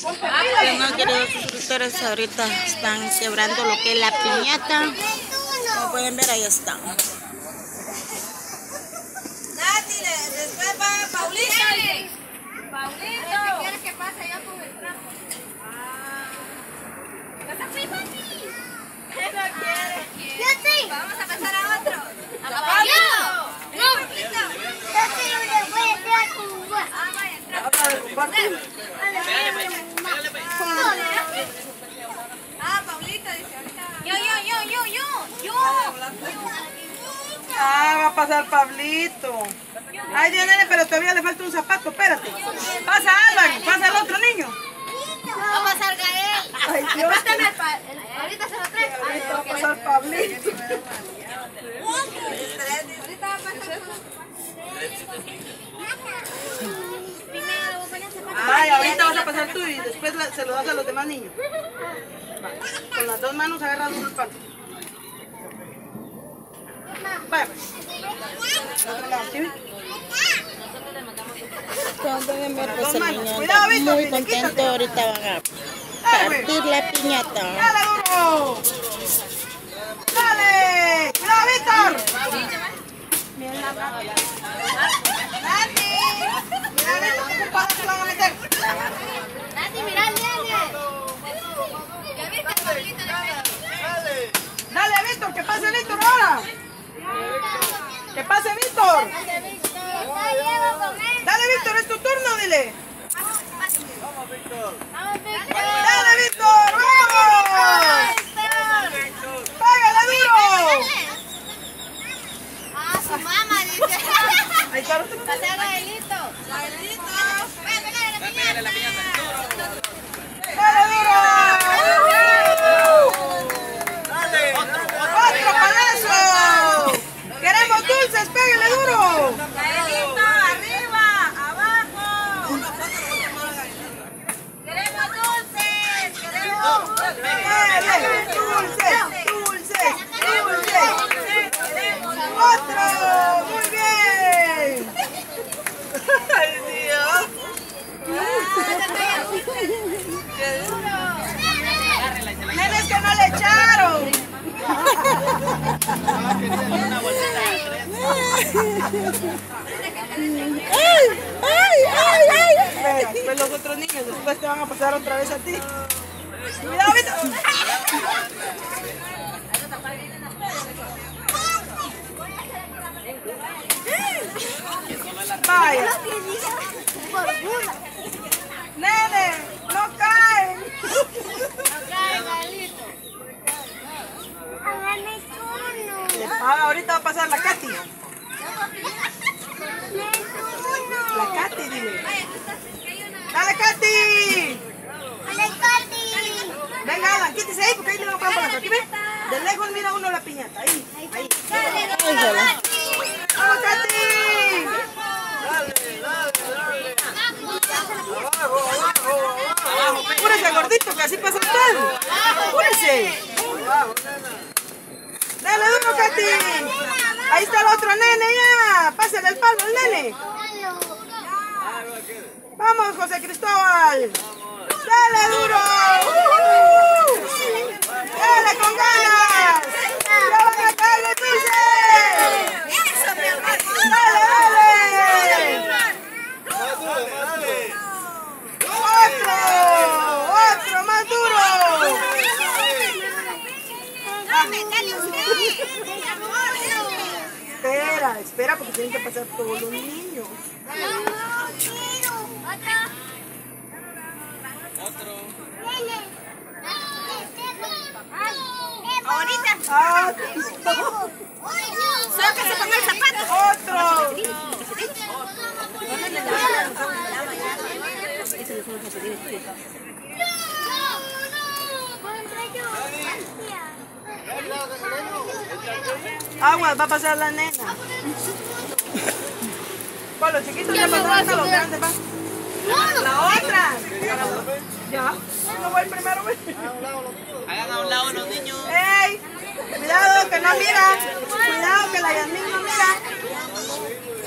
Bueno, queridos suscriptores, ahorita están quebrando lo que es la piñata. Como pueden ver, ahí están. Nati, después va Paulito. Paulito. ¿Quieres que pase yo con el trapo? ¿Vas a fui, papi? No quiere. Yo sí. Vamos a pasar a otro. ¿A Paulito? No. Yo sí, le voy a hacer con vos. Ah, vaya, Ah, Paulito dice ahorita. Yo. Ah, va a pasar Pablito. Ay, Dios, nene, pero todavía le falta un zapato, espérate. Pasa Álvaro, pasa el otro niño. Va a pasar Gael. Ay, Dios. Ahorita se lo traigo. Ahorita va a pasar Pablito. Ahorita va a pasar. Ay, ahorita vas a pasar tú y después se lo das a los demás niños. Va. Con las dos manos agarras el palo. Vaya. Otro lado, ¿sí? Como pueden ver, pues Dos el manos. niño Cuidado, anda Víctor, muy que te contento. quítate. Ahorita van a partir la piñata. ¡Dale, duro! ¡Dale! ¡Cuidado, Víctor! ¡Nati! Mira, Víctor, ¿qué palos se van a meter? Nati, mira al nene. ¿Ya viste, Pablito? ¡Dale, Víctor! ¡Que pase Víctor ahora! ¡Que pase Víctor! ¡Dale, Víctor! ¡Es tu turno, dile! ¡Dale, Víctor! ¡Vamos! ¡Pégale duro! Ah, su mamá dice. Ahí está otro. Pasa a Gaelito. Gaelito. Pégale la piñata. ¡Dale duro! ¡Otro palazo! ¡Queremos dulces! ¡Pégale duro! Gaelito, arriba, abajo. Queremos dulces. Queremos ¡Dulces! ¡Dulces! ¡Dulces! ¡Otro! ¡Muy bien! ¡Ay, Dios! ¡Nenes que no le echaron! Pues los otros niños después te van a pasar otra vez a ti. ¡Cuidado, Víctor! Vaya. Nene, no caen. Ahorita va a pasar la Katy. La Katy, dile. ¡Dale, Katy! Venga, Alan, quítese ahí porque ahí le va a poner por aquí, ¿ves? De lejos mira uno la piñata, ahí, ahí. ¡Vamos, Katy! ¡Apúrese, gordito, que así pasa usted! ¡Apúrese! ¡Dale duro, Katy! Ahí está el otro nene ya. Pásale el palo al nene. Vamos, José Cristóbal. Dale duro. Dale con ganas. Ya van a caer los dulces. Dale, dale. Otro más duro. Espera, porque tienen que pasar todos los niños. Ahorita. Solo que se ponga el zapato. Otro. Agua, va a pasar la nena. Con los chiquitos ya pasaron hasta los grandes, va. La otra. Ya. No voy primero, güey. Hagan a un lado los niños. ¡Ey! Cuidado que no mira. Cuidado que la Yasmín no mira.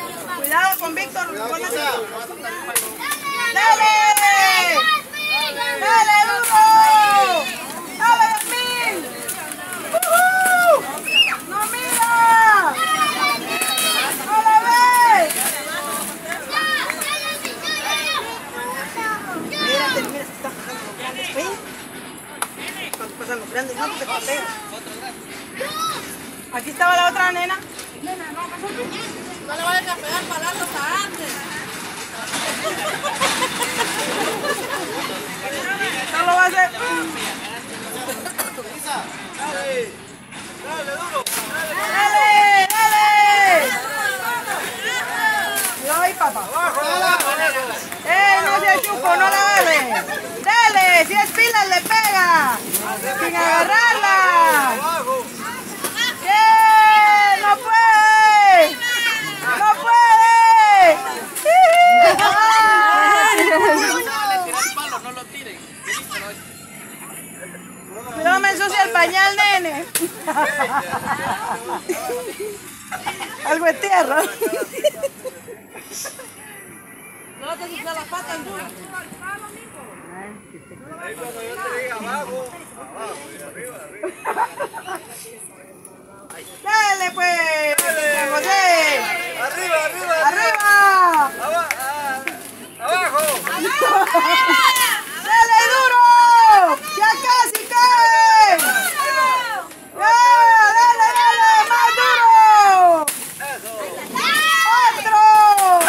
Cuidado con Víctor. ¡Dale! Grande, no te patea. Aquí estaba la otra nena. No le vayan a pegar palazos a antes. No lo va a hacer. Dale, duro. ¡Dale! ¡Dale! Cuidado ahí, papá. No sea chupo, no la agarre. ¡Dale! Si es pilas, le pega. Sin agarrarla. ¡Bien! ¡No puede! ¡No puede! No lo tiren. Cuidado, me ensucia el pañal, nene. Algo de tierra. No te ensucia las patas, ¿no? Ahí cuando yo te diga abajo, abajo, y arriba, arriba. Dale, pues. José. Arriba, arriba, Arriba. abajo. Dale duro. Ya casi cae. Dale, dale, más duro. Otro.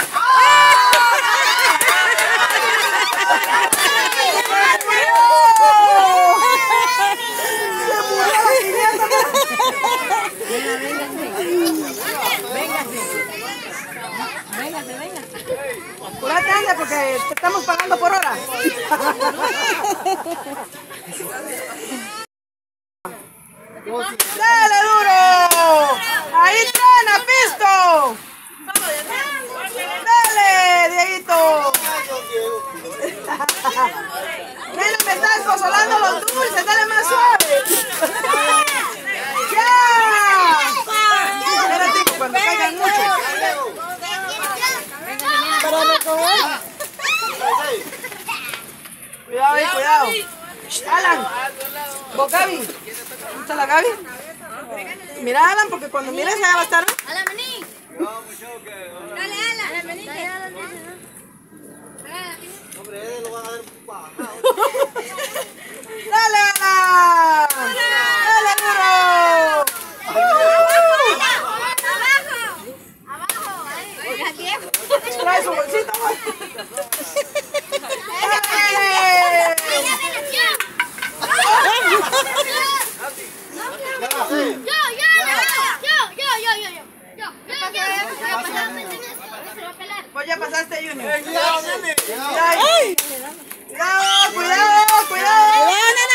Apúrate, anda, porque te estamos pagando por hora. ¡Dale duro! ¡Ahí truena, pisto! ¡Dale, Dieguito! Nena, me estás consolando los dulces, dale más suave. ¡Ya! Espérate, cuando caigan mucho. Para recoger. Cuidado ahí, cuidado. Alan, vos Gaby. ¿Dónde está la Gaby? Mira, Alan, porque cuando mires allá va a estar. Alan, vení. Dale, Alan. Vení. Hombre, él lo va a dar bajado. ¡Dale, Alan! ¡Dale duro! Abajo, ahí. Trae su bolsito, güey. Pues ya pasaste, Junior. Cuidado, nene. ¡Ay! ¡Cuidado, cuidado, cuidado!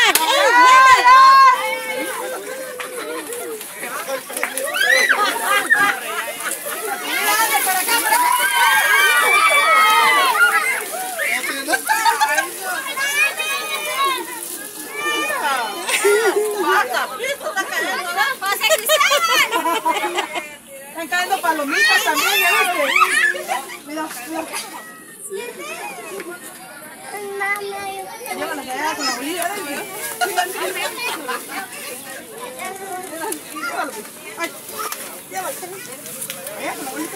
Están cayendo palomitas también, ¿ya viste? Mira, mira. Llévalas allá con la bolilla. Ay, llévalas. Allá con la bolita.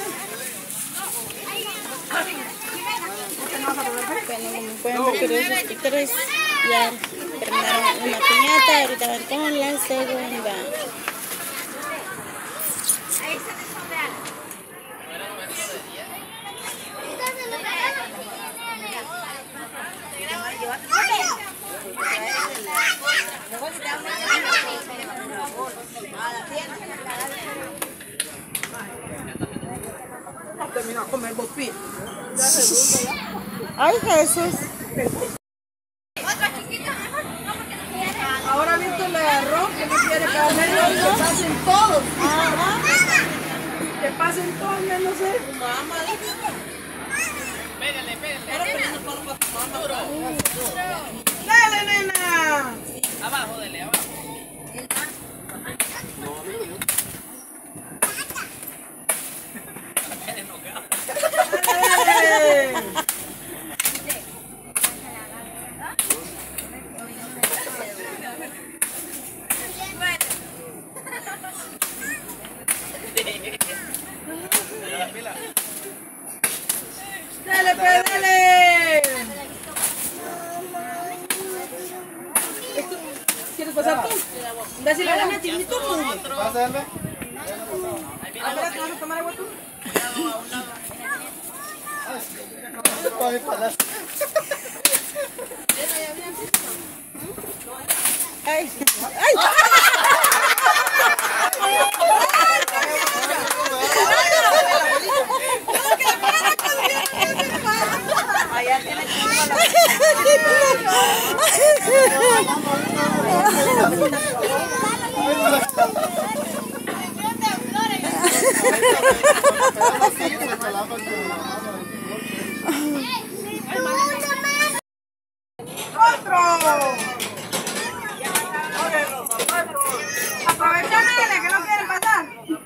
Bueno, como pueden ver, queridos suscriptores, ya terminaron una piñata, ahorita van con la segunda. Terminó a comer bopín. Ay, Jesús. Ahora visto el arroz que no quiere caramelo, que pasen todos. Que pasen todos, menos él. Dale, nena. Abajo, dele, abajo. Dale, pues, dale. ¿Quieres pasar tú? Decirle a la Nati, ni tú mundo. Pásale. Ahora te vas a tomar agua tú. Ay, palazo. Ay, ay. Allá tiene ¡otro! Aprovechan que no quieren pasar.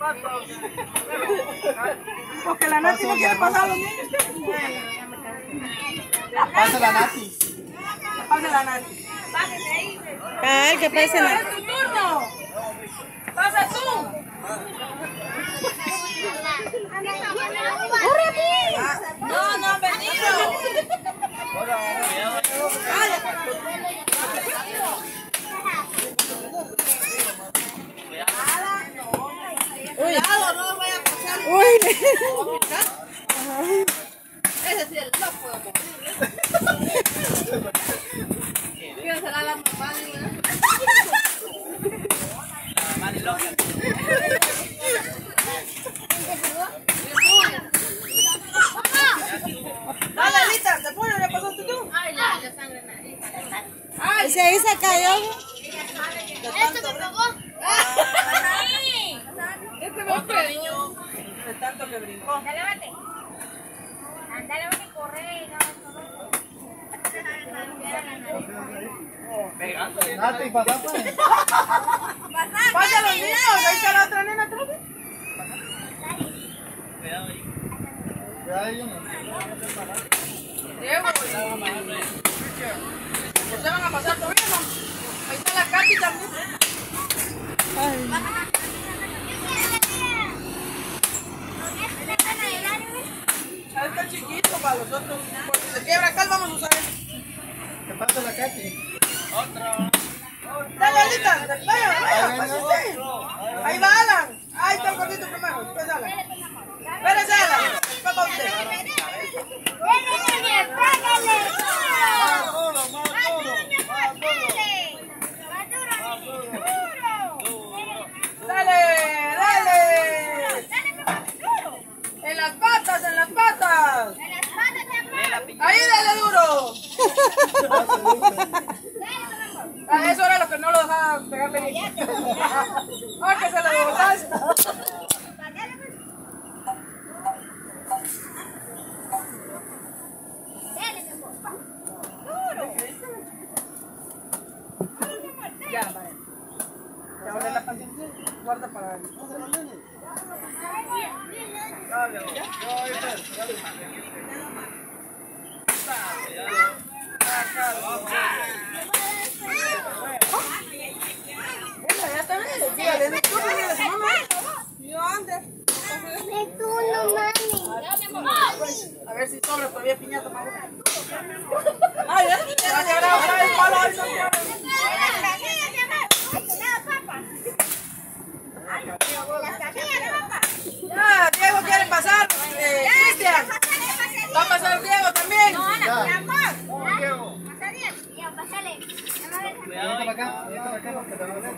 Porque la Nati no quiere pasar a los niños. Pasa la Nati. Pase la Nati. Ay, que pase la... ¡Es tu turno! ¡Pasa tú! No, no, venido. Cuidado, no vaya a pasar. Uy. Ese sí es loco. Quiero ser a la mamá, Dale, Lita, ¿te pones? ¿Le pasaste tú? Ay, la sangre en la nariz. Se ahí se cayó. Esto me pegó. Este me pegó. De tanto que brincó. Dale, vete. Andale, vete, corre. Nati, pasa pues. Pasa a los niños, ahí está la otra nena atrás. Ya ellos no. Diego, ¿se van a pasar todavía, no? Ahí está la Katy también. Ahí está chiquito para los otros. Por si se quiebra acá, vamos a usar eso. ¿Qué pasa la Katy? Dale, Alita, vaya, pásate. Ahí va Alan. Ahí está el gordito primero, después Alan. Espérese, Alan. Papá usted. Dale, dale. En las patas, en las patas. Ahí dale duro. Eso era lo que no lo dejaba pegarle bien. Ah, que se lo botaste. Ya, vale. Ya vale la canción. Guarda para él. Ya está bien. Dígale, tú dígale, mamá. ¿Y dónde? A ver si sobra todavía piñata para acá. Ay, ya va a quebrar otra vez el palo ahí, Santiago. Ya, Diego quiere pasar. Cristian. Va a pasar Diego también. Vente para acá, porque te lo voy a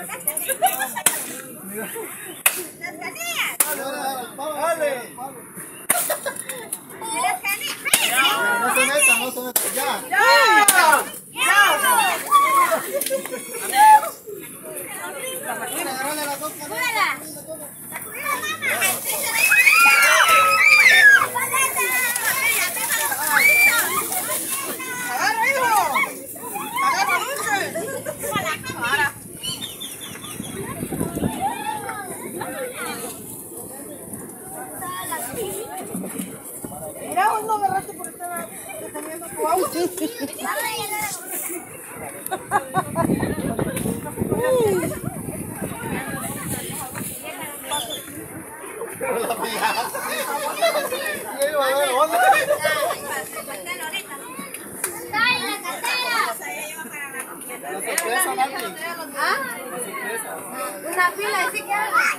Dale. No se meta, ya. Ya. Ya. Agarrale las dos Agarra, hijo. Agarra dulce. sorpresa, Nati. ¿Ah? La sorpresa. Una fila, así que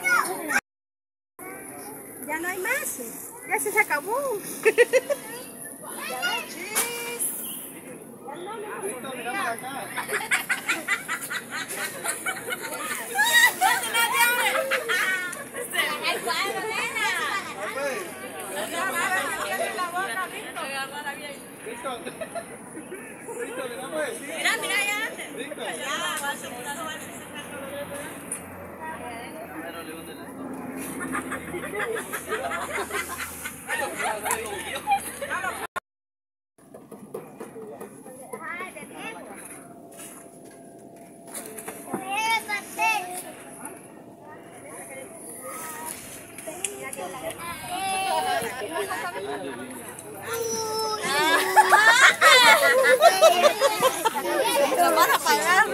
ya no hay más. Ya se acabó. Víctor, mira para acá. El cuadro, nena. Víctor. Víctor, mira pues. Mira, mira ya. Víctor. Lo van a pagar.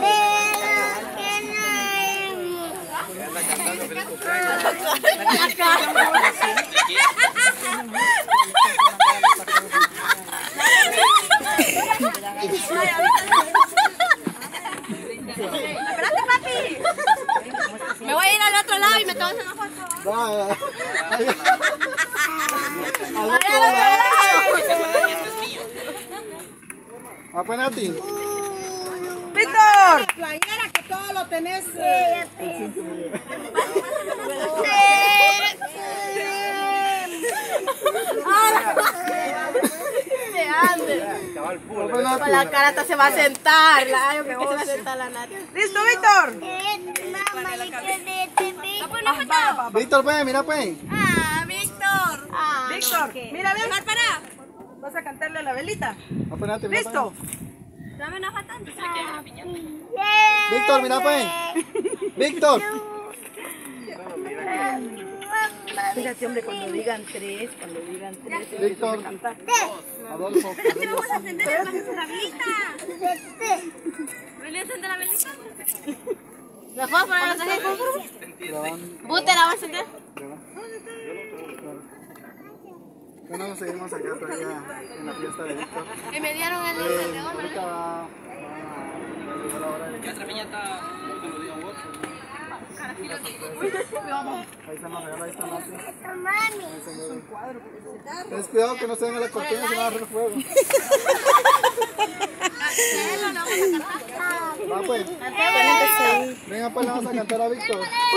Espérate, papi. Me voy a ir al otro lado y me tomas una foto. Va. ¿A poner a ti? ¡Víctor! Playera que todo lo tenés. Con La cara hasta se va a sentar. Yo creo que se va a sentar la nariz. ¿Listo, Víctor? Mamá, le quiere Víctor, pues, mira pues. Ah, Víctor. Ah, Víctor, mira, ven. para. Vas a cantarle a la velita. A poner a ti, mira, ¿Listo? Dame una foto. Víctor, mira pues. Víctor. Fíjate, hombre, cuando digan tres, Víctor. Adolfo. Vamos a encender la velita. ¿Voy a encender la velita? ¿La puedo poner en la tarjeta? ¿Vos te la vas a encender? Bueno, seguimos acá todavía en la fiesta de Víctor. Que me dieron el encendedor. Ahorita va a llegar la hora de... Ahí están los regalos, ahí están los... Ten cuidado que no se venga la cortina, si no va a agarrar fuego. Va pues. Venga pues, le vamos a cantar a Víctor.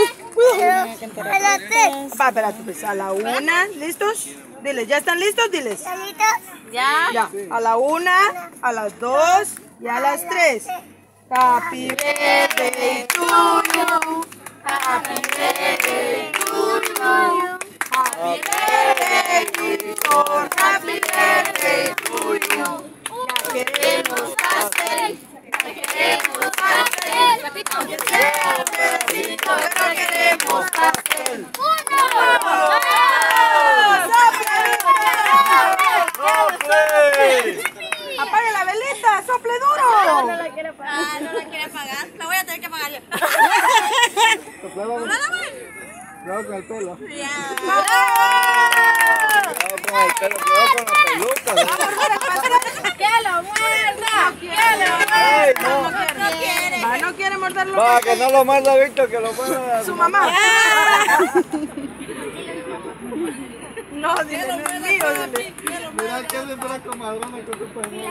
Va, espérate, pues, a la una, ¿listos? Diles, ¿ya están listos? Diles. Ya. Ya, a la una, a las dos y a las tres. Happy birthday to you. Happy birthday to you. Happy birthday, Víctor. Happy birthday to you. Ya queremos pastel. Ya queremos pastel. Pero queremos pastel. ¡Apague la velita! ¡Sople duro! No la quiere pagar. No la quiere pagar. La voy a tener que pagar yo. Cuidado con el pelo. Ya. Cuidado con la peluca. ¡Que lo muerda! ¡Que lo muerda! No quiere. Va, no quiere morderlo. Va, que no lo muerda Víctor, que lo muerda Su mamá. No, dile, no es mío, dile. Mira que le para comadrona con su pañuelo.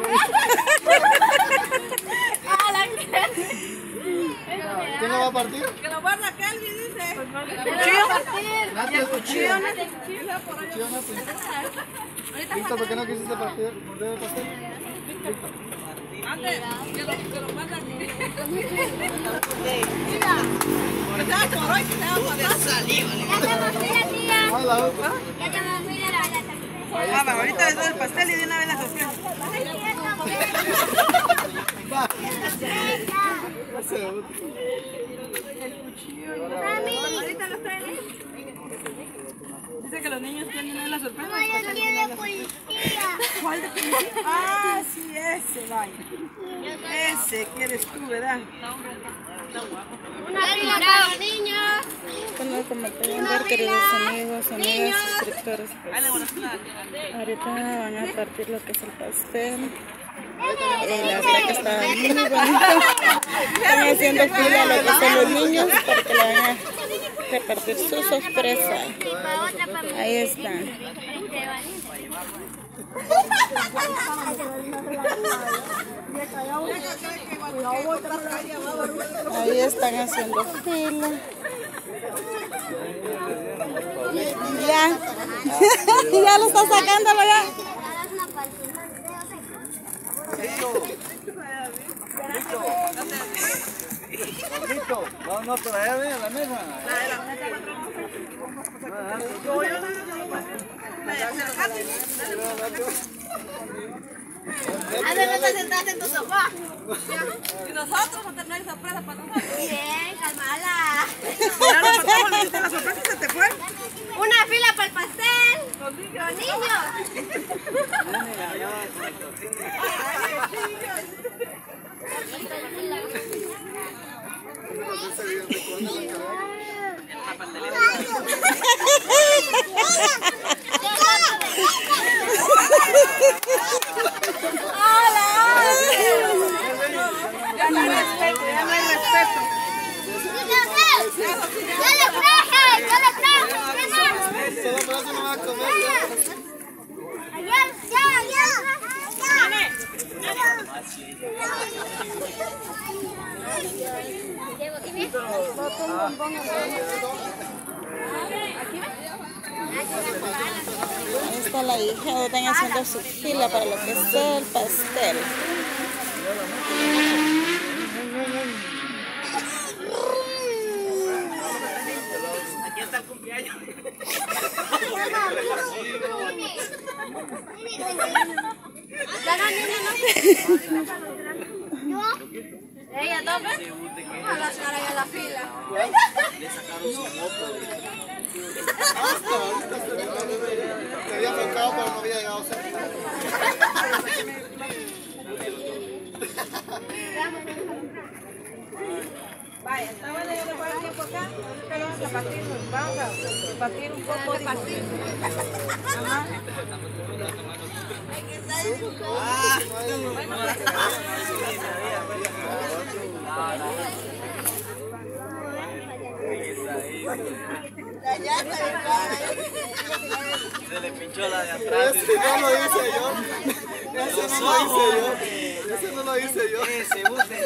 ¿Quién lo va a partir? Que lo muerda Kelvin, dice. Nati, el cuchillo. Cuchillo, Nati. Víctor, ¿por qué no quisiste morder el pastel? Víctor. Ah, la otra. Ah, va, ahorita les doy el pastel y de una vez la sorpresa. Va. Dice que los niños tienen la sorpresa. policía. ¿Cuál de policía? Ah, sí, ese, vaya. Ese quieres tú, ¿verdad? Una fila para niños. Bueno, como pueden ver, queridos amigos, amigas, suscriptores, pues, ahorita van a partir lo que es el pastel. La verdad que está muy bonito. Están haciendo fila lo que son los niños porque le van a repartir su sorpresa. Ahí están. Ahí están haciendo fila. Ya. Ya lo está sacándolo ya. No, pero allá ven a la mesa. ¿A dónde te sentaste en tu sofá? Y nosotros no tenemos sorpresa para nosotros. Bien, calmala. Ya nos pasamos la sorpresa y se te fue. Una fila para el pastel. Los niños. Ya no hay respeto, ya no hay respeto. ¡Ya le traje! Solo por eso no van a comer ya. Ahí está la hija, están haciendo su fila para lo que es el pastel. Aquí está el cumpleaños. ¿Ella tope? A la fila. Le sacaron su moto. Se había enfocado, pero no había llegado cerca. Vaya, está bueno, yo le voy a dar tiempo acá. Ahorita vamos a partir un poco de pastel. Ajá. Se le pinchó la de atrás. Ese no lo hice yo. Ese no lo hice yo. Ese no lo hice yo. Ese buste,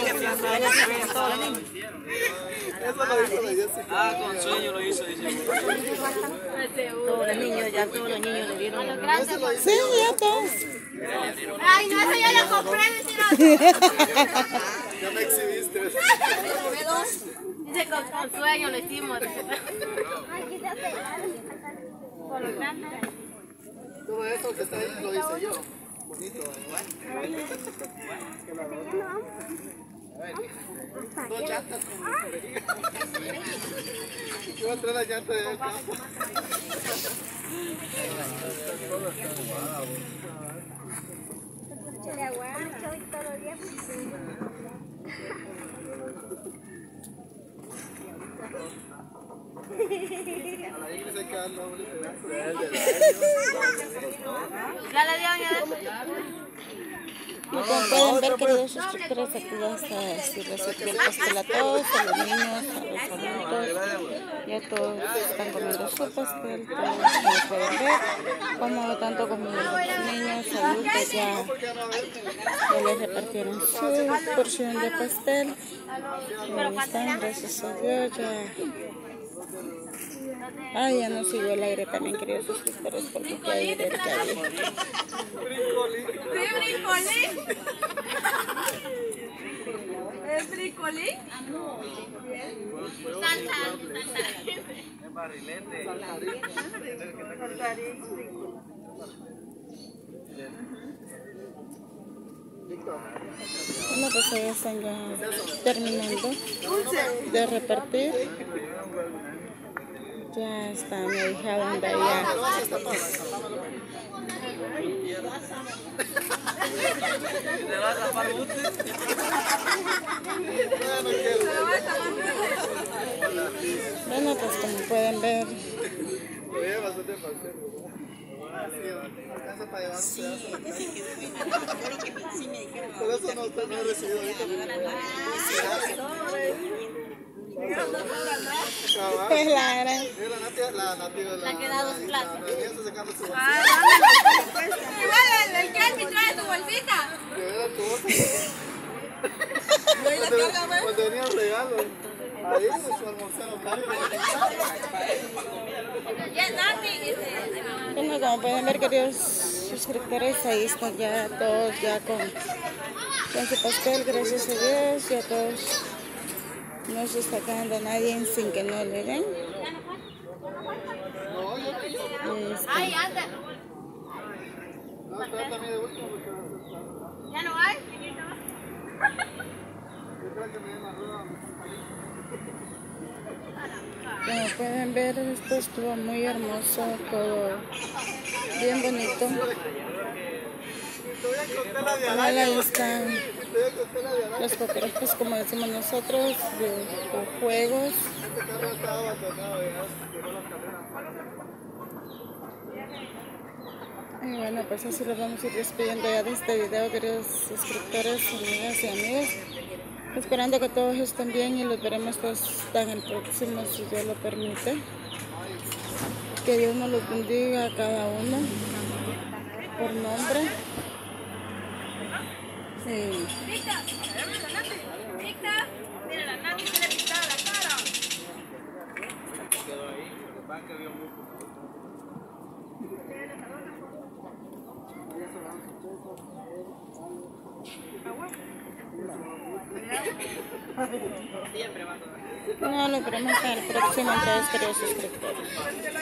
Eso lo hizo la Jessica. ah, con sueño lo hizo, dice. Todos los niños, ya todos los niños le dieron. Ese lo hice Sí, ya todos. Ay, no, eso yo lo compré, Ya me exhibiste. dice con sueño lo hicimos. Todo eso que está ahí lo hice yo. Bonito, dos llantas con yo voy a traer la llanta de acá. Ya le dieron ya. Como pueden ver, queridos suscriptores, aquí ya está así recibiendo el pastel a todos, a los niños, a los adultos. Ya todos están comiendo su pastel, todos como pueden ver, como tanto como los niños, adultos ya les repartieron su porción de pastel. Ahí están, gracias a Dios, ya. Ay, ya no siguió el aire también, queridos suscriptores, porque qué aire que había. ¿Es bricolín? Es barrilete. Bueno, pues ahí están ya terminando de repartir. Ya está mi hija donde ya. ¿Te vas a tapar buste? Bueno, pues como pueden ver. Todavía bastante pastel. Alcanza para llevar un pedazo. eso no he recibido ahorita. Pues la gran. La que da 2 platos. Igual el Kelvin trae tu bolsita. Cuando venía el regalo, ahí su almorzaron carne. Ya, Nati. Bueno, como pueden ver, queridos suscriptores, ahí están ya todos ya con su pastel, gracias a Dios, ya todos. No se está quedando nadie sin que no le den. Ay, anda. ¿Ya no hay? Como pueden ver, esto estuvo muy hermoso, todo bien bonito. Ahí están los cocorojos, como decimos nosotros, de juegos. Y bueno, pues así lo vamos a ir despidiendo ya de este video, queridos suscriptores, amigas y amigos. Esperando que todos estén bien y los veremos todos en el próximo, si Dios lo permite. Que Dios nos los bendiga a cada uno por nombre. Sí. Mira la Nati se le pintaba la cara. No, lo veremos en el próximo, entonces, queridos suscriptores.